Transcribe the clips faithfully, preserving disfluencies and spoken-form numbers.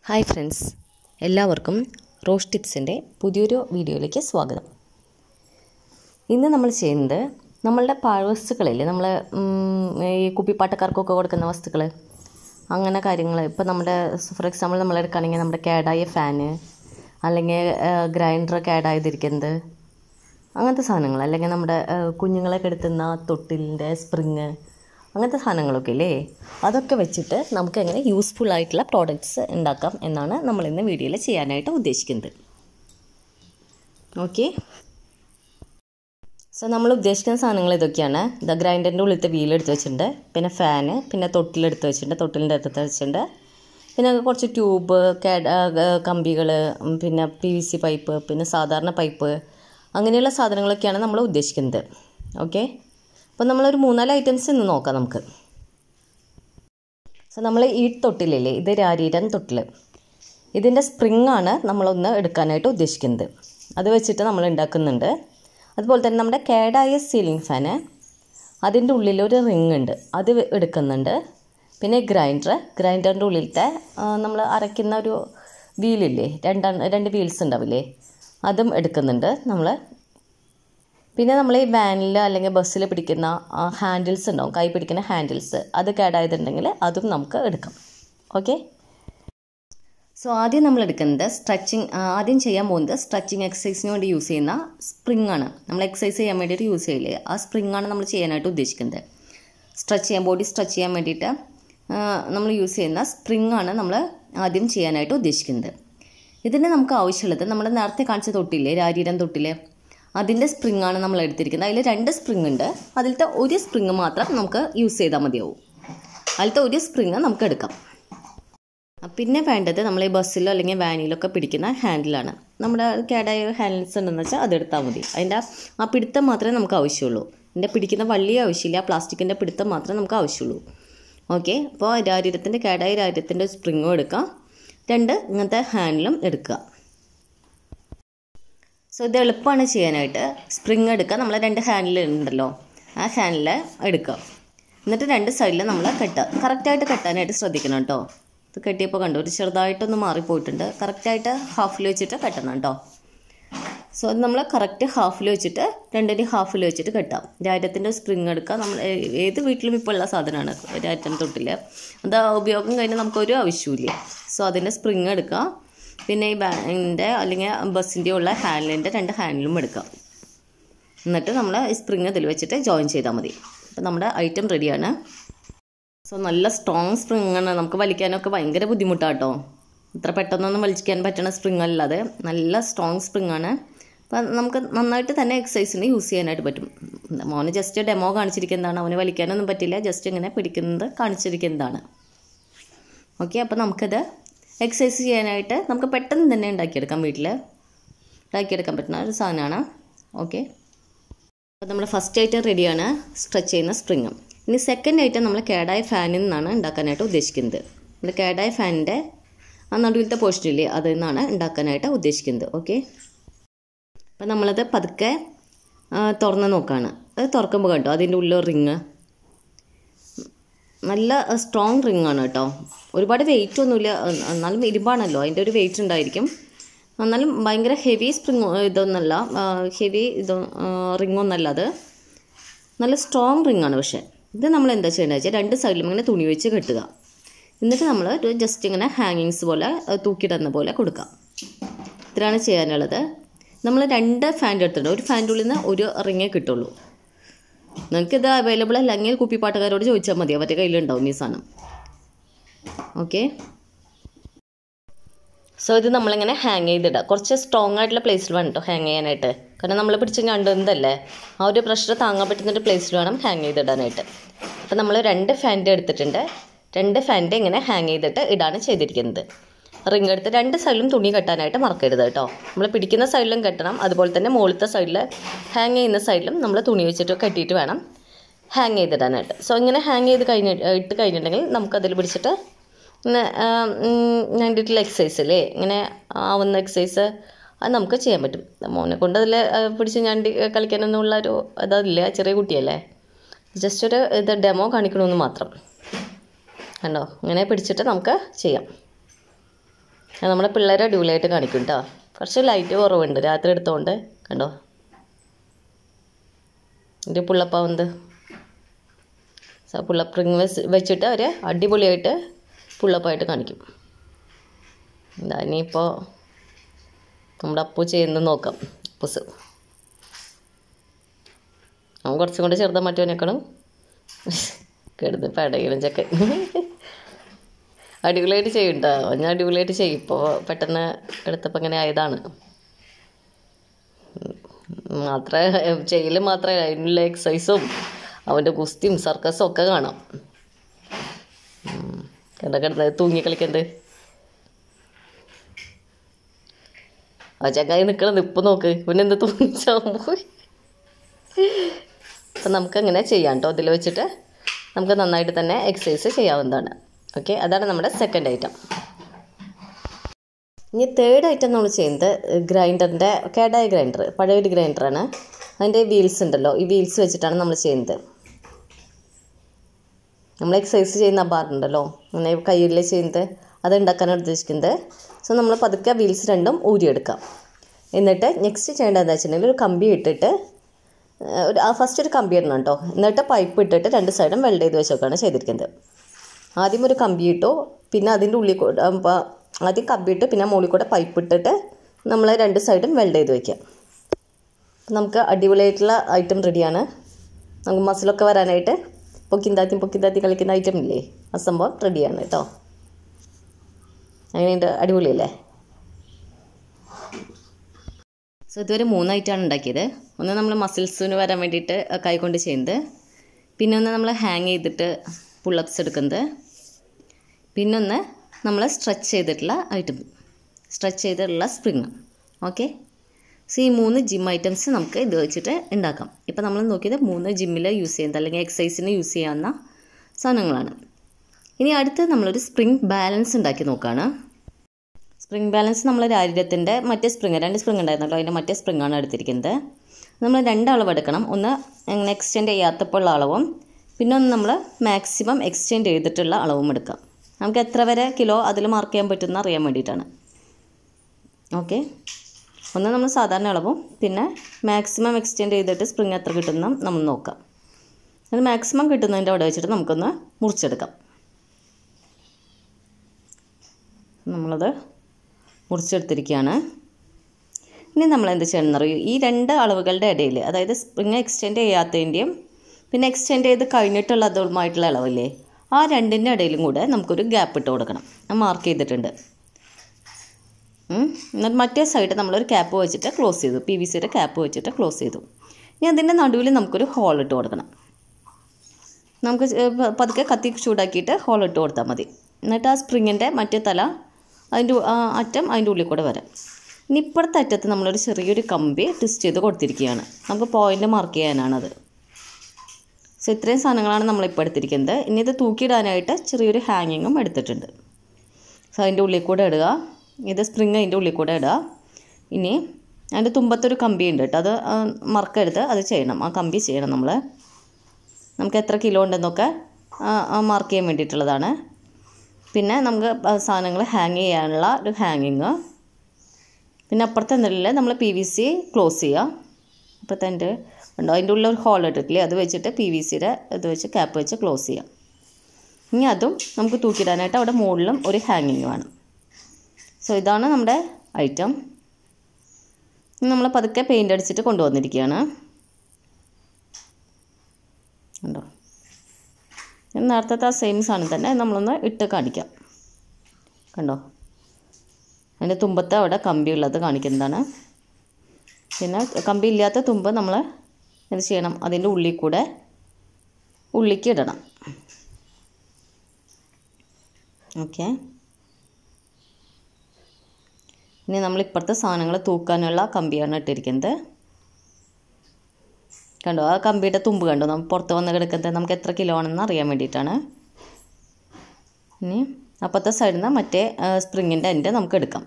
Hi friends, എല്ലാവർക്കും റോഷ് ടിപ്സിൻ്റെ പുതിയൊരു വീഡിയോയിലേക്ക് സ്വാഗതം. ഇന്ന് നമ്മൾ ചെയ്യുന്നത് നമ്മളുടെ പാഴ്വസ്തുക്കളില്ലേ, നമ്മൾ ഈ കുപ്പിപ്പാട്ടക്കാർക്കൊക്കെ കൊടുക്കുന്ന വസ്തുക്കൾ, അങ്ങനെ കാര്യങ്ങൾ. ഇപ്പോൾ നമ്മുടെ ഫോർ എക്സാമ്പിൾ നമ്മൾ എടുക്കുകയാണെങ്കിൽ നമ്മുടെ കേടായ ഫാന്, അല്ലെങ്കിൽ ഗ്രൈൻഡർ കേടായതിരിക്കുന്നത്, അങ്ങനത്തെ സാധനങ്ങൾ, അല്ലെങ്കിൽ നമ്മുടെ കുഞ്ഞുങ്ങളെ കെടുത്തുന്ന തൊട്ടിലിൻ്റെ സ്പ്രിങ്, അങ്ങനത്തെ സാധനങ്ങളൊക്കെ ഇല്ലേ, അതൊക്കെ വെച്ചിട്ട് നമുക്ക് എങ്ങനെ യൂസ്ഫുൾ ആയിട്ടുള്ള പ്രോഡക്റ്റ്സ് ഉണ്ടാക്കാം എന്നാണ് നമ്മളിന്ന് വീഡിയോയിൽ ചെയ്യാനായിട്ട് ഉദ്ദേശിക്കുന്നത്. ഓക്കെ, സോ നമ്മൾ ഉദ്ദേശിക്കുന്ന സാധനങ്ങൾ ഇതൊക്കെയാണ്. ദ ഗ്രൈൻഡറിൻ്റെ ഉള്ളിലത്തെ വീൽ എടുത്ത് വെച്ചിട്ടുണ്ട്, പിന്നെ ഫാന്, പിന്നെ തൊട്ടിലെടുത്ത് വെച്ചിട്ടുണ്ട്, തൊട്ടിലിൻ്റെ അടുത്ത് വെച്ചിട്ടുണ്ട്, പിന്നെ കുറച്ച് ട്യൂബ്, കമ്പികൾ, പിന്നെ പി വി സി പൈപ്പ്, പിന്നെ സാധാരണ പൈപ്പ്, അങ്ങനെയുള്ള സാധനങ്ങളൊക്കെയാണ് നമ്മൾ ഉദ്ദേശിക്കുന്നത്. ഓക്കെ, അപ്പോൾ നമ്മളൊരു മൂന്നാല് ഐറ്റംസ് ഇന്ന് നോക്കാം നമുക്ക്. സോ നമ്മൾ ഈ തൊട്ടിലില്ലേ, ഇത് രാരീരൻ തൊട്ടിൽ, ഇതിൻ്റെ സ്പ്രിങ്ങാണ് നമ്മളൊന്ന് എടുക്കാനായിട്ട് ഉദ്ദേശിക്കുന്നത്. അത് വെച്ചിട്ട് നമ്മൾ ഉണ്ടാക്കുന്നുണ്ട്. അതുപോലെ തന്നെ നമ്മുടെ കേടായ സീലിംഗ് ഫാന്, അതിൻ്റെ ഉള്ളിലൊരു റിങ് ഉണ്ട്, അത് എടുക്കുന്നുണ്ട്. പിന്നെ ഗ്രൈൻഡർ, ഗ്രൈൻഡറിൻ്റെ ഉള്ളിലത്തെ നമ്മൾ അരയ്ക്കുന്ന ഒരു വീലില്ലേ, രണ്ട് രണ്ട് വീൽസ് ഉണ്ടാവില്ലേ, അതും എടുക്കുന്നുണ്ട് നമ്മൾ. പിന്നെ നമ്മൾ ഈ വാനിൽ അല്ലെങ്കിൽ ബസ്സിൽ പിടിക്കുന്ന ഹാൻഡിൽസ് ഉണ്ടാവും, കൈ പിടിക്കുന്ന ഹാൻഡിൽസ്, അത് കേടായതുണ്ടെങ്കിൽ അതും നമുക്ക് എടുക്കാം. ഓക്കെ, സോ ആദ്യം നമ്മൾ എടുക്കുന്നത് സ്ട്രെച്ചിങ്, ആദ്യം ചെയ്യാൻ പോകുന്നത് സ്ട്രെച്ചിങ് എക്സസൈസിന് വേണ്ടി യൂസ് ചെയ്യുന്ന സ്പ്രിങ് ആണ്. നമ്മൾ എക്സസൈസ് ചെയ്യാൻ വേണ്ടിയിട്ട് യൂസ് ചെയ്യില്ലേ, ആ സ്പ്രിങ് ആണ് നമ്മൾ ചെയ്യാനായിട്ട് ഉദ്ദേശിക്കുന്നത്. സ്ട്രെച്ച് ചെയ്യാൻ, ബോഡി സ്ട്രെച്ച് ചെയ്യാൻ വേണ്ടിയിട്ട് നമ്മൾ യൂസ് ചെയ്യുന്ന സ്പ്രിങ് ആണ് നമ്മൾ ആദ്യം ചെയ്യാനായിട്ട് ഉദ്ദേശിക്കുന്നത്. ഇതിന് നമുക്ക് ആവശ്യമുള്ളത് നമ്മൾ നേരത്തെ കാണിച്ച തൊട്ടില്ലേ, രാരീരം തൊട്ടിൽ, അതിൻ്റെ സ്പ്രിങ് ആണ് നമ്മൾ എടുത്തിരിക്കുന്നത്. അതിൽ രണ്ട് സ്പ്രിങ് ഉണ്ട്, അതിലത്തെ ഒരു സ്പ്രിങ് മാത്രം നമുക്ക് യൂസ് ചെയ്താൽ മതിയാവും. അതിലത്തെ ഒരു സ്പ്രിങ് നമുക്ക് എടുക്കാം. പിന്നെ വേണ്ടത് നമ്മൾ ഈ ബസ്സിലോ അല്ലെങ്കിൽ വാനിലൊക്കെ പിടിക്കുന്ന ഹാൻഡിലാണ്. നമ്മുടെ കേടായ ഹാൻഡിൽസ് ഉണ്ടെന്ന് വെച്ചാൽ അതെടുത്താൽ മതി. അതിൻ്റെ ആ പിടുത്തം മാത്രമേ നമുക്ക് ആവശ്യമുള്ളൂ. അതിൻ്റെ പിടിക്കുന്ന വള്ളി ആവശ്യമില്ല, പ്ലാസ്റ്റിക്കിൻ്റെ പിടുത്തം മാത്രമേ നമുക്ക് ആവശ്യമുള്ളൂ. ഓക്കെ, അപ്പോൾ രാരീരത്തിൻ്റെ കേടായ രാരീരത്തിൻ്റെ സ്പ്രിങ്ങും എടുക്കാം, രണ്ട് ഇങ്ങനത്തെ ഹാൻഡിലും എടുക്കുക. സോ ഇത് എളുപ്പമാണ് ചെയ്യാനായിട്ട്. സ്പ്രിങ് എടുക്കുക, നമ്മൾ രണ്ട് ഹാൻഡിൽ ഉണ്ടല്ലോ, ആ ഹാൻഡിൽ എടുക്കുക. എന്നിട്ട് രണ്ട് സൈഡിൽ നമ്മൾ കെട്ടുക. കറക്റ്റായിട്ട് കെട്ടാനായിട്ട് ശ്രദ്ധിക്കണം കേട്ടോ. ഇത് കെട്ടിയപ്പോൾ കണ്ടു ഒരു ചെറുതായിട്ടൊന്ന് മാറിപ്പോയിട്ടുണ്ട്. കറക്റ്റായിട്ട് ഹാഫിൽ വെച്ചിട്ട് കെട്ടണം കേട്ടോ. സോ അത് നമ്മൾ കറക്റ്റ് ഹാഫിൽ വെച്ചിട്ട്, രണ്ടിൻ്റെ ഹാഫിൽ വെച്ചിട്ട് കെട്ടാം. രാര്യത്തിൻ്റെ സ്പ്രിങ് എടുക്കുക. നമ്മൾ ഏത് വീട്ടിലും ഇപ്പോൾ ഉള്ള സാധനമാണ് രാര്യത്തിൻ്റെ തൊട്ടിൽ. അത് ഉപയോഗം കഴിഞ്ഞാൽ നമുക്കൊരു ആവശ്യമില്ല. സോ അതിൻ്റെ സ്പ്രിങ് എടുക്കുക. പിന്നെ ഈ ബാനിൻ്റെ അല്ലെങ്കിൽ ബസ്സിൻ്റെ ഉള്ള ഹാൻഡിലിൻ്റെ രണ്ട് ഹാൻഡിലും എടുക്കാം. എന്നിട്ട് നമ്മൾ ഈ സ്പ്രിങ് ഇതിൽ വെച്ചിട്ട് ജോയിൻ ചെയ്താൽ മതി. അപ്പോൾ നമ്മുടെ ഐറ്റം റെഡിയാണ്. സോ നല്ല സ്ട്രോങ് സ്പ്രിങ്ങാണ്, നമുക്ക് വലിക്കാനൊക്കെ ഭയങ്കര ബുദ്ധിമുട്ടാട്ടോ. ഇത്ര പെട്ടെന്നൊന്നും വലിക്കാൻ പറ്റുന്ന സ്പ്രിങ് അല്ലാതെ നല്ല സ്ട്രോങ് സ്പ്രിങ്ങാണ്. അപ്പം നമുക്ക് നന്നായിട്ട് തന്നെ എക്സസൈസിന് യൂസ് ചെയ്യാനായിട്ട് പറ്റും. മോന് ജസ്റ്റ് ഡെമോ കാണിച്ചിരിക്കുന്നതാണ്, അവന് വലിക്കാനൊന്നും പറ്റില്ല, ജസ്റ്റ് ഇങ്ങനെ പിടിക്കുന്നത് കാണിച്ചിരിക്കുന്നതാണ്. ഓക്കെ, അപ്പോൾ നമുക്കത് എക്സസൈസ് ചെയ്യാനായിട്ട് നമുക്ക് പെട്ടെന്ന് തന്നെ ഉണ്ടാക്കിയെടുക്കാം, വീട്ടിൽ ഉണ്ടാക്കിയെടുക്കാൻ പറ്റുന്ന ഒരു സാധനമാണ്. ഓക്കെ, അപ്പോൾ നമ്മൾ ഫസ്റ്റ് ഐറ്റം റെഡിയാണ്, സ്ട്രെച്ച് ചെയ്യുന്ന സ്പ്രിങ്ങും. ഇനി സെക്കൻഡ് ഐറ്റം നമ്മൾ കേടായ ഫാനിൽ നിന്നാണ് ഉണ്ടാക്കാനായിട്ട് ഉദ്ദേശിക്കുന്നത്. നമ്മൾ കേടായ ഫാനിൻ്റെ ആ നടുവിലത്തെ പോർഷനില്ലേ, അതിൽ നിന്നാണ് ഉണ്ടാക്കാനായിട്ട് ഉദ്ദേശിക്കുന്നത്. ഓക്കെ, അപ്പോൾ നമ്മളത് പതുക്കെ തുറന്ന് നോക്കുകയാണ്. അത് തുറക്കുമ്പോൾ കേട്ടോ അതിൻ്റെ ഉള്ളിൽ റിങ്, നല്ല സ്ട്രോങ് റിങ് ആണ് കേട്ടോ. ഒരുപാട് വെയിറ്റ് ഒന്നുമില്ല, എന്നാലും ഇരുമ്പാണല്ലോ, അതിൻ്റെ ഒരു വെയിറ്റ് ഉണ്ടായിരിക്കും. എന്നാലും ഭയങ്കര ഹെവി സ്പ്രിങ് ഇതൊന്നല്ല, ഹെവി ഇതോ റിങ് ഒന്നല്ല, അത് നല്ല സ്ട്രോങ് റിങ് ആണ്. പക്ഷേ ഇത് നമ്മൾ എന്താ ചെയ്യേണ്ടത് വെച്ചാൽ രണ്ട് സൈഡിലും ഇങ്ങനെ തുണി വെച്ച് കെട്ടുക. എന്നിട്ട് നമ്മൾ ജസ്റ്റ് ഇങ്ങനെ ഹാങ്ങിങ്സ് പോലെ തൂക്കിയിടുന്ന പോലെ കൊടുക്കാം. ഇത്രയാണ് ചെയ്യാനുള്ളത്. നമ്മൾ രണ്ട് ഫാൻ്റെ എടുത്തിട്ടുണ്ട്, ഒരു ഫാൻ്റെ ഉള്ളിൽ നിന്ന് ഒരു റിങ്ങേ കിട്ടുള്ളൂ. നിങ്ങൾക്കിത് അവൈലബിൾ അല്ലെങ്കിൽ കുപ്പിപ്പാട്ടുകാരോട് ചോദിച്ചാൽ മതി, അവരുടെ കയ്യിലുണ്ടാവും ഈ സാധനം. ഓക്കെ, സോ ഇത് നമ്മളിങ്ങനെ ഹാങ് ചെയ്തിടുക. കുറച്ച് സ്ട്രോങ് ആയിട്ടുള്ള പ്ലേസിൽ വേണം കേട്ടോ ഹാങ് ചെയ്യാനായിട്ട്. കാരണം നമ്മൾ പിടിച്ച് കണ്ടുന്നതല്ലേ, ആ ഒരു പ്രഷർ താങ്ങാൻ പറ്റുന്നൊരു പ്ലേസിൽ വേണം ഹാങ് ചെയ്തിടാനായിട്ട്. അപ്പോൾ നമ്മൾ രണ്ട് ഫാൻ്റെ എടുത്തിട്ടുണ്ട്, രണ്ട് ഫാൻ്റെ ഇങ്ങനെ ഹാങ് ചെയ്തിട്ട് ഇടാണ് ചെയ്തിരിക്കുന്നത്. റിങ് എടുത്ത് രണ്ട് സൈഡിലും തുണി കെട്ടാനായിട്ട് മറക്കരുത് കേട്ടോ. നമ്മൾ പിടിക്കുന്ന സൈഡിലും കെട്ടണം, അതുപോലെ തന്നെ മുകളിലത്തെ സൈഡിൽ ഹാങ് ചെയ്യുന്ന സൈഡിലും നമ്മൾ തുണി വെച്ചിട്ട് കെട്ടിയിട്ട് വേണം ഹാങ് ചെയ്തിടാനായിട്ട്. സോ ഇങ്ങനെ ഹാങ് ചെയ്ത് കഴിഞ്ഞ് ഇട്ട് കഴിഞ്ഞിട്ടുണ്ടെങ്കിൽ നമുക്കതിൽ പിടിച്ചിട്ട് ഇങ്ങനെ വേണ്ടിയിട്ടുള്ള എക്സസൈസ് അല്ലേ, ഇങ്ങനെ ആവുന്ന എക്സസൈസ് അത് നമുക്ക് ചെയ്യാൻ പറ്റും. മോനെ കൊണ്ട് അതിൽ പിടിച്ച് ഞണ്ടി കളിക്കാനൊന്നുമുള്ള ഒരു അതല്ല, ചെറിയ കുട്ടിയല്ലേ, ജസ്റ്റ് ഒരു ഇത് ഡെമോ കാണിക്കണമെന്ന് മാത്രം. കണ്ടോ, ഇങ്ങനെ പിടിച്ചിട്ട് നമുക്ക് ചെയ്യാം. നമ്മുടെ പിള്ളേരെ അടിപൊളിയായിട്ട് കാണിക്കും കേട്ടോ. കുറച്ച് ലൈറ്റ് കുറവുണ്ട് രാത്രി എടുത്തോണ്ട്. കണ്ടോ എൻ്റെ പുള്ളപ്പാവുന്നത്. പുള്ളപ്രിങ് വെച്ചിട്ട് അവർ അടിപൊളിയായിട്ട് പുള്ളപ്പായിട്ട് കാണിക്കും. എന്താ ഇനിയിപ്പോൾ നമ്മുടെ അപ്പു ചെയ്യുന്നത് നോക്കാം. അപ്പൂസ് അവൻ കുറച്ചും കൂടെ ചെറുതാൻ മറ്റവനേക്കാളും കിടന്ന് പടയിലും ചക്കൻ അടിപൊളിയായിട്ട് ചെയ്യും കേട്ടോ. ഞാൻ അടിപൊളിയായിട്ട് ചെയ്യും. ഇപ്പോൾ പെട്ടെന്ന് എടുത്തപ്പോൾ ഇങ്ങനെ ആയതാണ്. മാത്രമേ ചെയ്യൽ മാത്രമേ അതിനുള്ള എക്സസൈസും അവൻ്റെ കുസ്തിയും സർക്കസും ഒക്കെ കാണാം. കിട കിടന്ന് തൂങ്ങി കളിക്കുന്നത് ആ ചങ്ങായി നിൽക്കണം. നിപ്പ് നോക്ക്, ഇവനെന്ത് തൂങ്ങിച്ചാകുമ്പോൾ. അപ്പം നമുക്കങ്ങനെ ചെയ്യാം കേട്ടോ. ഇതിൽ വെച്ചിട്ട് നമുക്ക് നന്നായിട്ട് തന്നെ എക്സസൈസ് ചെയ്യാവുന്നതാണ്. ഓക്കെ, അതാണ് നമ്മുടെ സെക്കൻഡ് ഐറ്റം. ഇനി തേർഡ് ഐറ്റം നമ്മൾ ചെയ്യുന്നത് ഗ്രൈൻഡറിൻ്റെ കേടായ ഗ്രൈൻഡർ, പഴയൊരു ഗ്രൈൻഡറാണ്. അതിൻ്റെ വീൽസ് ഉണ്ടല്ലോ, ഈ വീൽസ് വെച്ചിട്ടാണ് നമ്മൾ ചെയ്യുന്നത്. നമ്മൾ എക്സസൈസ് ചെയ്യുന്ന ബാറുണ്ടല്ലോ, അങ്ങനെ കയ്യിൽ ചെയ്യുന്നത്, അത് ഉണ്ടാക്കാനാണ് ഉദ്ദേശിക്കുന്നത്. സോ നമ്മൾ പതുക്കെ വീൽസ് രണ്ടും ഊരിയെടുക്കാം. എന്നിട്ട് നെക്സ്റ്റ് ചെയ്യേണ്ടത് എന്താ വെച്ചിട്ടുണ്ടെങ്കിൽ ഒരു കമ്പി ഇട്ടിട്ട് ഒരു ഫസ്റ്റ് ഒരു കമ്പി ഇടണം കേട്ടോ. എന്നിട്ട് പൈപ്പ് ഇട്ടിട്ട് രണ്ട് സൈഡും വെൽഡ് ചെയ്ത് വെച്ചൊക്കെയാണ് ചെയ്തിരിക്കുന്നത്. ആദ്യം ഒരു കമ്പി ഇട്ടു, പിന്നെ അതിൻ്റെ ഉള്ളിൽ കൂടെ ആദ്യം കമ്പി ഇട്ട് പിന്നെ മുകളിൽ കൂടെ പൈപ്പ് ഇട്ടിട്ട് നമ്മൾ രണ്ട് സൈഡും വെൽഡ് ചെയ്ത് വയ്ക്കാം. നമുക്ക് അടിപൊളിയായിട്ടുള്ള ഐറ്റം റെഡിയാണ്. നമുക്ക് മസിലൊക്കെ വരാനായിട്ട് പൊക്കിന്താത്തി പൊക്കിന്താത്തി കളിക്കുന്ന ഐറ്റം ഇല്ലേ, ആ സംഭവം റെഡിയാണ് കേട്ടോ. അങ്ങനെയുണ്ട്, അടിപൊളിയല്ലേ? സോ ഇതുവരെ മൂന്ന് ഐറ്റമാണ് ഉണ്ടാക്കിയത്. ഒന്ന് നമ്മൾ മസിൽസിന് വരാൻ വേണ്ടിയിട്ട് കൈ കൊണ്ട് ചെയ്യുന്നത്, പിന്നെ ഒന്ന് നമ്മൾ ഹാങ് ചെയ്തിട്ട് പുള്ളപ്സ് എടുക്കുന്നത്, പിന്നൊന്ന് നമ്മൾ സ്ട്രെച്ച് ചെയ്തിട്ടുള്ള ഐറ്റം, സ്ട്രെച്ച് ചെയ്തിട്ടുള്ള സ്പ്രിങ്. ഓക്കെ, സോ ഈ മൂന്ന് ജിം ഐറ്റംസ് നമുക്ക് ഇത് വെച്ചിട്ട് ഉണ്ടാക്കാം. ഇപ്പോൾ നമ്മൾ നോക്കിയത് മൂന്ന് ജിമ്മിൽ യൂസ് ചെയ്യുന്നത് അല്ലെങ്കിൽ എക്സസൈസിന് യൂസ് ചെയ്യാവുന്ന സാധനങ്ങളാണ്. ഇനി അടുത്ത് നമ്മളൊരു സ്പ്രിങ് ബാലൻസ് ഉണ്ടാക്കി നോക്കുകയാണ്. സ്പ്രിങ് ബാലൻസ് നമ്മൾ രാജ്യത്തിൻ്റെ മറ്റേ സ്പ്രിങ്, രണ്ട് സ്പ്രിങ് ഉണ്ടായിരുന്നല്ലോ, അതിൻ്റെ മറ്റേ സ്പ്രിങ്ങാണ് എടുത്തിരിക്കുന്നത്. നമ്മൾ രണ്ട് അളവ് എടുക്കണം. ഒന്ന് അങ്ങനെ എക്സ്റ്റെൻഡ് ചെയ്യാത്തപ്പോൾ ഉള്ള അളവും, പിന്നെ ഒന്ന് നമ്മൾ മാക്സിമം എക്സ്റ്റെൻഡ് ചെയ്തിട്ടുള്ള അളവും എടുക്കാം. നമുക്ക് എത്ര വരെ കിലോ അതിൽ മാർക്ക് ചെയ്യാൻ പറ്റുമെന്ന് അറിയാൻ വേണ്ടിയിട്ടാണ്. ഓക്കെ, ഒന്ന് നമ്മൾ സാധാരണ അളവും പിന്നെ മാക്സിമം എക്സ്റ്റെൻഡ് ചെയ്തിട്ട് സ്പ്രിങ് എത്ര കിട്ടുന്ന നമ്മൾ നോക്കാം. അത് മാക്സിമം കിട്ടുന്നതിൻ്റെ അവിടെ വെച്ചിട്ട് നമുക്കൊന്ന് മുറിച്ചെടുക്കാം. നമ്മളത് മുറിച്ചെടുത്തിരിക്കുകയാണ്. ഇനി നമ്മൾ എന്ത് ചെയ്യണമെന്ന് അറിയൂ, ഈ രണ്ട് അളവുകളുടെ ഇടയിൽ, അതായത് സ്പ്രിങ് എക്സ്റ്റെൻഡ് ചെയ്യാത്തതിൻ്റെയും പിന്നെ എക്സ്റ്റെൻഡ് ചെയ്ത് കഴിഞ്ഞിട്ടുള്ള അതുമായിട്ടുള്ള അളവില്ലേ, ആ രണ്ടിൻ്റെ ഇടയിലും കൂടെ നമുക്കൊരു ഗ്യാപ്പ് ഇട്ട് കൊടുക്കണം. ഞാൻ മാർക്ക് ചെയ്തിട്ടുണ്ട്. എന്നിട്ട് മറ്റേ സൈഡ് നമ്മളൊരു ക്യാപ്പ് വെച്ചിട്ട് ക്ലോസ് ചെയ്തു, പി വി സിയുടെ ക്യാപ്പ് വെച്ചിട്ട് ക്ലോസ് ചെയ്തു. ഇനി അതിൻ്റെ നടുവിൽ നമുക്കൊരു ഹോൾ ഇട്ട് കൊടുക്കണം. നമുക്ക് പതുക്കെ കത്തി ചൂടാക്കിയിട്ട് ഹോൾ ഇട്ട് കൊടുത്താൽ മതി. എന്നിട്ട് ആ സ്പ്രിങ്ങിൻ്റെ മറ്റേ തല അതിൻ്റെ അറ്റം അതിൻ്റെ ഉള്ളിൽ കൂടെ വരാം. ഇനി ഇപ്പുറത്തെ അറ്റത്ത് നമ്മളൊരു ചെറിയൊരു കമ്പി ട്വിസ്റ്റ് ചെയ്ത് കൊടുത്തിരിക്കുകയാണ്. നമുക്ക് പോയിൻ്റ് മാർക്ക് ചെയ്യാനാണത്. സോ ഇത്രയും സാധനങ്ങളാണ് നമ്മളിപ്പോൾ എടുത്തിരിക്കുന്നത്. ഇനി ഇത് തൂക്കിയിടാനായിട്ട് ചെറിയൊരു ഹാങ്ങിങ്ങും എടുത്തിട്ടുണ്ട്. സോ അതിൻ്റെ ഉള്ളിൽ കൂടെ ഇടുക, ഇത് സ്പ്രിങ് അതിൻ്റെ ഉള്ളിൽ കൂടെ ഇടുക. ഇനി അതിൻ്റെ തുമ്പത്തൊരു കമ്പി ഉണ്ട് കേട്ടോ, അത് മറക്കരുത്, അത് ചെയ്യണം, ആ കമ്പി ചെയ്യണം നമ്മൾ. നമുക്ക് എത്ര കിലോ ഉണ്ടെന്നൊക്കെ മാർക്ക് ചെയ്യാൻ വേണ്ടിയിട്ടുള്ളതാണ്. പിന്നെ നമുക്ക് സാധനങ്ങൾ ഹാങ് ചെയ്യാനുള്ള ഒരു ഹാങ്ങിങ്. പിന്നെ അപ്പുറത്തെ എന്തെങ്കിലും നമ്മൾ പി വി സി ക്ലോസ് ചെയ്യുക. അപ്പുറത്തെ എൻ്റെ ഉണ്ടോ അതിൻ്റെ ഉള്ളിൽ ഒരു ഹോൾ ഇട്ടിട്ടില്ലേ, അത് വെച്ചിട്ട് പി വി സിയുടെ ഇത് വെച്ച് ക്യാപ്പ് വെച്ച് ക്ലോസ് ചെയ്യാം. ഇനി അതും നമുക്ക് തൂക്കിയിടാനായിട്ട് അവിടെ മുകളിലും ഒരു ഹാങ്ങിങ് വേണം. സോ ഇതാണ് നമ്മുടെ ഐറ്റം. നമ്മൾ പതുക്കെ പെയിൻ്റ് അടിച്ചിട്ട് കൊണ്ടുവന്നിരിക്കുകയാണ്. ഉണ്ടോ, നേരത്തെ ആ സെയിം സാധനം തന്നെ നമ്മളൊന്ന് ഇട്ട് കാണിക്കാം. കണ്ടോ, അതിൻ്റെ തുമ്പത്ത് അവിടെ കമ്പി ഉള്ളത് കാണിക്കുന്നതാണ്. പിന്നെ കമ്പി ഇല്ലാത്ത തുമ്പ് നമ്മൾ എന്ത് ചെയ്യണം, അതിൻ്റെ ഉള്ളിൽ കൂടെ ഉള്ളിക്ക് ഇടണം. ഓക്കെ, ഇനി നമ്മൾ ഇപ്പുറത്തെ സാധനങ്ങൾ തൂക്കാനുള്ള കമ്പിയാണ് ഇട്ടിരിക്കുന്നത്. കണ്ടോ, ആ കമ്പിയുടെ തുമ്പ് കണ്ടോ, നമുക്ക് പുറത്ത് വന്ന് കിടക്കുന്നത് നമുക്ക് എത്ര കിലോ ആണെന്ന് അറിയാൻ വേണ്ടിയിട്ടാണ്. ഇനി അപ്പുറത്തെ സൈഡിൽ നിന്ന് മറ്റേ സ്പ്രിങ്ങിൻ്റെ എൻഡ് നമുക്ക് എടുക്കാം.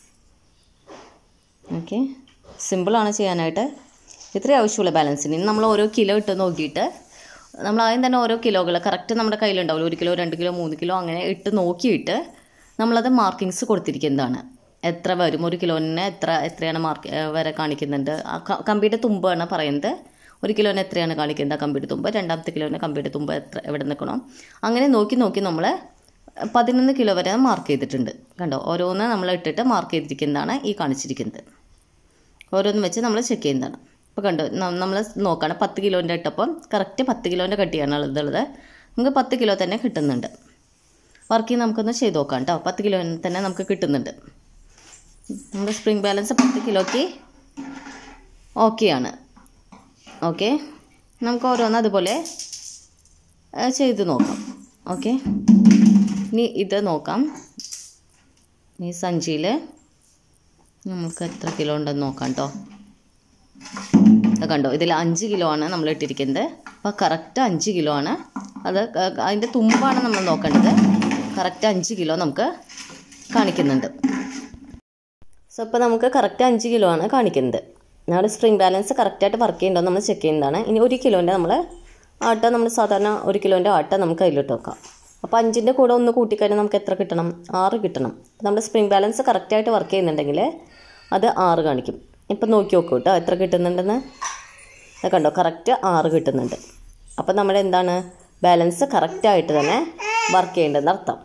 ഓക്കെ, സിമ്പിളാണ് ചെയ്യാനായിട്ട്. ഇത്രയും ആവശ്യമുള്ള ബാലൻസിന്. ഇനി നമ്മൾ ഓരോ കിലോ ഇട്ട് നോക്കിയിട്ട് നമ്മൾ ആദ്യം തന്നെ ഓരോ കിലോകൾ കറക്റ്റ് നമ്മുടെ കയ്യിലുണ്ടാവില്ല, ഒരു കിലോ രണ്ട് കിലോ മൂന്ന് കിലോ അങ്ങനെ ഇട്ട് നോക്കിയിട്ട് നമ്മളത് മാർക്കിങ്സ് കൊടുത്തിരിക്കുന്നതാണ്. എത്ര വരും, ഒരു കിലോന് എത്ര എത്രയാണ് മാർക്ക് വരെ കാണിക്കുന്നുണ്ട്. കമ്പിയുടെ തുമ്പാണ് പറയുന്നത്. ഒരു കിലോന് എത്രയാണ് കാണിക്കുന്നത് കമ്പിയുടെ തുമ്പ്, രണ്ടാമത്തെ കിലോന് കമ്പിയുടെ തുമ്പ് എത്ര എവിടെ നിൽക്കണം, അങ്ങനെ നോക്കി നോക്കി നമ്മൾ പതിനൊന്ന് കിലോ വരെ മാർക്ക് ചെയ്തിട്ടുണ്ട്. കണ്ടോ, ഓരോന്ന് നമ്മൾ ഇട്ടിട്ട് മാർക്ക് ചെയ്തിരിക്കുന്നതാണ് ഈ കാണിച്ചിരിക്കുന്നത്. ഓരോന്ന് വെച്ച് നമ്മൾ ചെക്ക് ചെയ്യുന്നതാണ്. അപ്പോൾ കണ്ടോ, നമ്മൾ നോക്കുകയാണ് പത്ത് കിലോൻ്റെ ഇട്ടപ്പം കറക്റ്റ് പത്ത് കിലോൻ്റെ കട്ടിയാണ് ഇതുള്ളത്. നമുക്ക് പത്ത് കിലോ തന്നെ കിട്ടുന്നുണ്ട്. വർക്കിംഗ് നമുക്കൊന്ന് ചെയ്ത് നോക്കാം കേട്ടോ. പത്ത് കിലോ തന്നെ നമുക്ക് കിട്ടുന്നുണ്ട്. നമ്മുടെ സ്പ്രിംഗ് ബാലൻസ് പത്ത് കിലോയ്ക്ക് ഓക്കെയാണ്. ഓക്കെ, നമുക്ക് ഓരോന്ന് അതുപോലെ ചെയ്ത് നോക്കാം. ഓക്കെ, ഇനി ഇത് നോക്കാം. ഈ സഞ്ചിയിൽ നമുക്ക് എത്ര കിലോ ഉണ്ടെന്ന് നോക്കാം കേട്ടോ. കണ്ടോ, ഇതിൽ അഞ്ച് കിലോ ആണ് നമ്മൾ ഇട്ടിരിക്കുന്നത്. അപ്പോൾ കറക്റ്റ് അഞ്ച് കിലോ ആണ്. അത് അതിൻ്റെ തുമ്പാണ് നമ്മൾ നോക്കേണ്ടത്. കറക്റ്റ് അഞ്ച് കിലോ നമുക്ക് കാണിക്കുന്നുണ്ട്. സോ ഇപ്പോൾ നമുക്ക് കറക്റ്റ് അഞ്ച് കിലോ ആണ് കാണിക്കുന്നത്. നമ്മുടെ സ്പ്രിംഗ് ബാലൻസ് കറക്റ്റായിട്ട് വർക്ക് ചെയ്യുന്നുണ്ടോ നമ്മൾ ചെക്ക് ചെയ്യുന്നതാണ്. ഇനി ഒരു കിലോൻ്റെ നമ്മൾ ആട്ട, നമ്മൾ സാധാരണ ഒരു കിലോൻ്റെ ആട്ട നമുക്ക് അതിലിട്ട് വെക്കാം. അപ്പോൾ അഞ്ചിൻ്റെ കൂടെ ഒന്ന് കൂട്ടിക്കഴിഞ്ഞാൽ നമുക്ക് എത്ര കിട്ടണം? ആറ് കിട്ടണം. നമ്മുടെ സ്പ്രിംഗ് ബാലൻസ് കറക്റ്റായിട്ട് വർക്ക് ചെയ്യുന്നുണ്ടെങ്കിൽ അത് ആറ് കാണിക്കും. ഇപ്പം നോക്കി നോക്കൂ കേട്ടോ എത്ര കിട്ടുന്നുണ്ടെന്ന്. കണ്ടോ, കറക്റ്റ് ആറ് കിട്ടുന്നുണ്ട്. അപ്പോൾ നമ്മുടെ എന്താണ് ബാലൻസ് കറക്റ്റായിട്ട് തന്നെ വർക്ക് ചെയ്യേണ്ടതെന്ന് അർത്ഥം.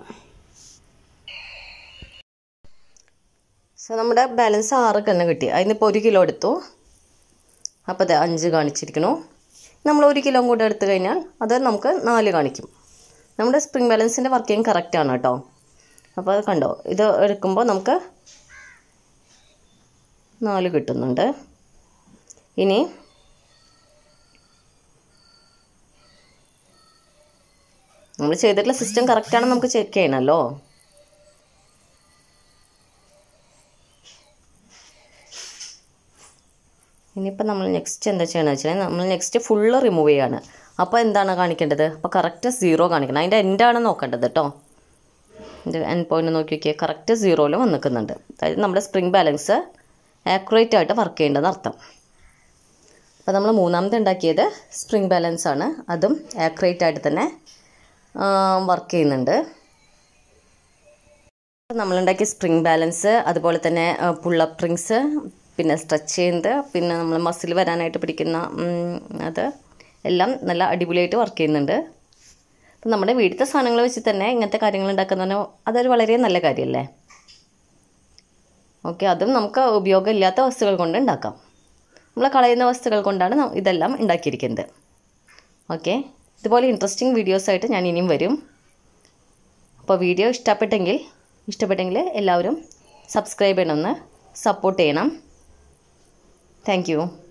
സോ നമ്മുടെ ബാലൻസ് ആറ് തന്നെ കിട്ടി. അതിനിപ്പോൾ ഒരു കിലോ എടുത്തു. അപ്പോൾ അത് അഞ്ച് കാണിച്ചിരിക്കണു. നമ്മൾ ഒരു കിലോ കൂടെ എടുത്തു കഴിഞ്ഞാൽ അത് നമുക്ക് നാല് കാണിക്കും. നമ്മുടെ സ്പ്രിംഗ് ബാലൻസിൻ്റെ വർക്കിംഗ് കറക്റ്റാണ് കേട്ടോ. അപ്പോൾ അത് കണ്ടോ, ഇത് എടുക്കുമ്പോൾ നമുക്ക് നാല് കിട്ടുന്നുണ്ട്. ഇനി നമ്മൾ ചെയ്തിട്ടുള്ള സിസ്റ്റം കറക്റ്റാണെന്ന് നമുക്ക് ചെക്ക് ചെയ്യണമല്ലോ. ഇനിയിപ്പോൾ നമ്മൾ നെക്സ്റ്റ് എന്താ ചെയ്യണമെന്ന് വെച്ചാൽ നമ്മൾ നെക്സ്റ്റ് ഫുള്ള് റിമൂവ് ചെയ്യാണ്. അപ്പോൾ എന്താണ് കാണിക്കേണ്ടത്? അപ്പോൾ കറക്റ്റ് സീറോ കാണിക്കണം. അതിൻ്റെ എൻഡാണ് നോക്കേണ്ടത് കേട്ടോ. എൻ്റെ എൻഡ് പോയിന്റ് നോക്കി നോക്കിയാൽ കറക്റ്റ് സീറോയിൽ വന്ന് നിൽക്കുന്നുണ്ട്. അതായത് നമ്മുടെ സ്പ്രിംഗ് ബാലൻസ് ആക്യുറേറ്റ് ആയിട്ട് വർക്ക് ചെയ്യേണ്ടതെന്ന് അർത്ഥം. അപ്പോൾ നമ്മൾ മൂന്നാമത് ഉണ്ടാക്കിയത് സ്പ്രിംഗ് ബാലൻസ് ആണ്. അതും ആക്യുറേറ്റ് ആയിട്ട് തന്നെ വർക്ക് ചെയ്യുന്നുണ്ട്. നമ്മളുണ്ടാക്കിയ സ്പ്രിംഗ് ബാലൻസ്, അതുപോലെ തന്നെ പുള്ളപ്പ് റിങ്സ്, പിന്നെ സ്ട്രെച്ച് ചെയ്യുന്നത്, പിന്നെ നമ്മൾ മസിൽ വരാനായിട്ട് പിടിക്കുന്ന അത് എല്ലാം നല്ല അടിപൊളിയായിട്ട് വർക്ക് ചെയ്യുന്നുണ്ട്. അപ്പം നമ്മുടെ വീട്ടിലത്തെ സാധനങ്ങൾ വെച്ച് തന്നെ ഇങ്ങനത്തെ കാര്യങ്ങൾ ഉണ്ടാക്കുന്ന അതൊരു വളരെ നല്ല കാര്യമല്ലേ. ഓക്കെ, അതും നമുക്ക് ഉപയോഗമില്ലാത്ത വസ്തുക്കൾ കൊണ്ട് ഉണ്ടാക്കാം. നമ്മൾ കളയുന്ന വസ്തുക്കൾ കൊണ്ടാണ് ഇതെല്ലാം ഉണ്ടാക്കിയിരിക്കുന്നത്. ഓക്കെ, ഇതുപോലെ ഇൻട്രസ്റ്റിംഗ് വീഡിയോസായിട്ട് ഞാൻ ഇനിയും വരും. അപ്പോൾ വീഡിയോ ഇഷ്ടപ്പെട്ടെങ്കിൽ ഇഷ്ടപ്പെട്ടെങ്കിൽ എല്ലാവരും സബ്സ്ക്രൈബ് ചെയ്യണമെന്ന് സപ്പോർട്ട് ചെയ്യണം. Thank U.